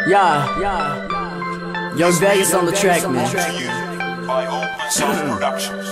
Yeah. Young Vegas on the track, man. By Open Sound Productions.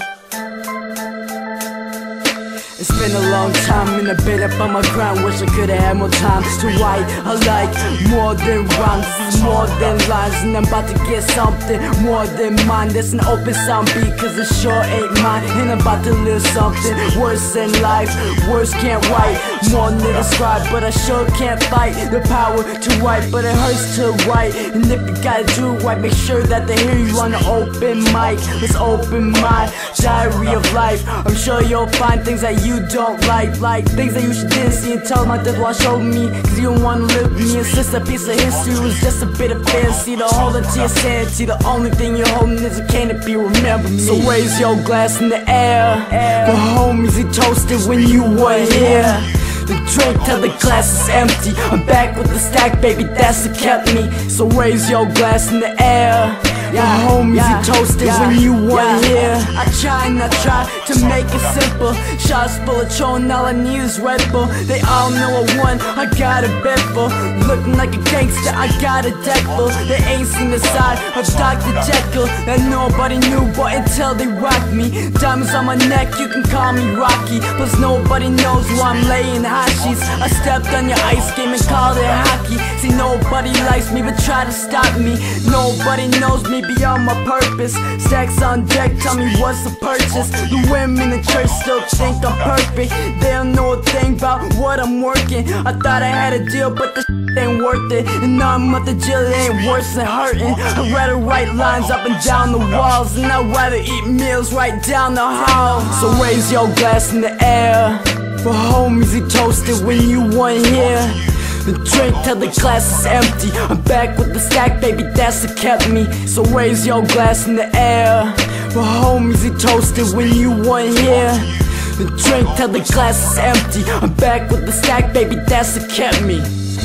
It's been a long time and I've been up on my grind. Wish I could've had more time to write. I like more than rhymes, this is more than lines. And I'm about to get something more than mine. That's an open sound beat, cause it sure ain't mine. And I'm about to live something worse than life. Words can't write, more than describe. But I sure can't fight the power to write, but it hurts to write. And if you gotta do it right, make sure that they hear you on the open mic. Let's open my diary of life. I'm sure you'll find things that you don't like things that you should didn't see and tell my dad why show me. Cause you don't wanna live with me, and since a piece of history was just a bit of fantasy. To hold onto your sanity, the only thing you're holding is a canopy, remember me. So raise your glass in the air, for homies you toasted when you weren't here. The drink till the glass is empty. I'm back with the stack, baby, that's what kept me. So raise your glass in the air, the homies you toasted when you weren't here. I try and I try to make it simple. Shots full of Tron, all I need is Red Bull. They all know I won, I got a bet full. Looking like a gangster, I got a deck full. They ain't seen the side of Dr. Jekyll that nobody knew, but until they rocked me. Diamonds on my neck, you can call me Rocky. Plus nobody knows where I'm laying high sheets. I stepped on your ice game and called it hockey. See, nobody likes me but try to stop me. Nobody knows me beyond my purpose. Stacks on deck, tell me what's the purchase. The women in church still think I'm perfect. They don't know a thing about what I'm working. I thought I had a deal, but the ain't worth it. And now I'm at the jail, it ain't worse than hurting. I'd rather write lines up and down the walls, and I'd rather eat meals right down the hall. So raise your glass in the air, for homies you toasted when you weren't here. The drink till the glass is empty. I'm back with the stack, baby, that's what kept me. So raise your glass in the air, for homies you toasted when you weren't here. The drink till the glass is empty. I'm back with the stack, baby, that's what kept me.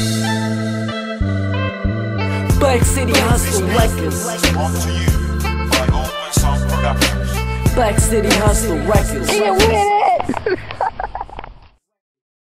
Black City Hustle Records. Brought to you by Open Sound Productions. Black City Hustle Records. Get with it!